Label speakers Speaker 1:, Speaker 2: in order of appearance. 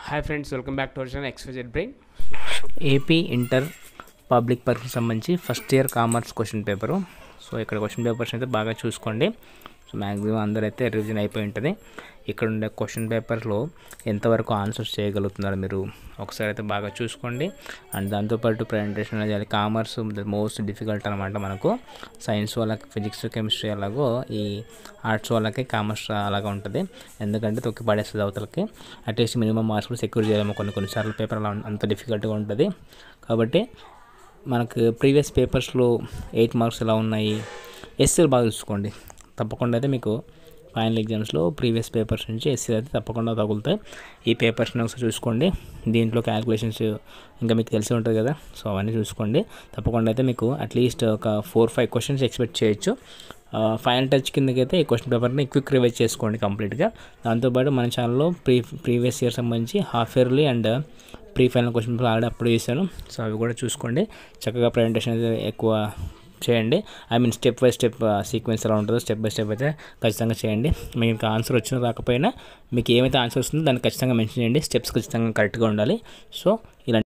Speaker 1: Hi friends, welcome back to our channel XYZ brain.
Speaker 2: AP inter public పరీక్షకు సంబంధించి first year commerce question paper. So ఇక్కడ question papers అయితే బాగా చూసుకోండి. So maximum అందరైతే revision అయిపోయి ఉంటుంది. ఇక్కడ ఉండే క్వశ్చన్ పేపర్లో ఎంతవరకు ఆన్సర్స్ చేయగలుగుతున్నారు మీరు ఒకసారి అయితే బాగా చూసుకోండి. అండ్ దాంతోపాటు ప్రజెంటేషన్ అనేది కామర్స్ మోస్ట్ డిఫికల్ట్ అనమాట. మనకు సైన్స్ వాళ్ళకి ఫిజిక్స్ కెమిస్ట్రీ అలాగో ఈ ఆర్ట్స్ వాళ్ళకి కామర్స్ అలాగా ఉంటుంది. ఎందుకంటే తొక్కి పడేస్తుంది అవతలకి. అట్లీస్ట్ మినిమం మార్క్స్ కూడా సెక్యూర్ చేయలేము కొన్నిసార్లు పేపర్ అలా అంత డిఫికల్ట్గా ఉంటుంది. కాబట్టి మనకు ప్రీవియస్ పేపర్స్లో 8 మార్క్స్ ఎలా ఉన్నాయి, ఎస్సీలు బాగా చూసుకోండి. తప్పకుండా అయితే మీకు ఫైనల్ ఎగ్జామ్స్లో ప్రీవియస్ పేపర్స్ నుంచి ఎస్సీ అయితే తప్పకుండా తగులుతాయి. ఈ పేపర్స్ని ఒకసారి చూసుకోండి. దీంట్లో క్యాలిక్యులేషన్స్ ఇంకా మీకు తెలిసి ఉంటుంది కదా, సో అవన్నీ చూసుకోండి. తప్పకుండా అయితే మీకు అట్లీస్ట్ ఒక 4-5 క్వశ్చన్స్ ఎక్స్పెక్ట్ చేయొచ్చు. ఫైనల్ టచ్ కిందకైతే ఈ క్వశ్చన్ పేపర్ని క్విక్ రివైజ్ చేసుకోండి కంప్లీట్గా. దాంతోపాటు మన ఛానల్లో ప్రీవియస్ ఇయర్ సంబంధించి half yearly and pre final question paper already upload చేశాను. సో అవి కూడా చూసుకోండి. చక్కగా ప్రజెంటేషన్ అయితే ఎక్కువ చేయండి. స్టెప్ బై స్టెప్ సీక్వెన్స్ ఎలా ఉంటుందో స్టెప్ బై స్టెప్ అయితే ఖచ్చితంగా చేయండి. మీకు ఇంకా ఆన్సర్ వచ్చినా రాకపోయినా మీకు ఏమైతే ఆన్సర్ వస్తుందో దాన్ని ఖచ్చితంగా మెన్షన్ చేయండి. స్టెప్స్ ఖచ్చితంగా కరెక్ట్గా ఉండాలి. సో ఇలా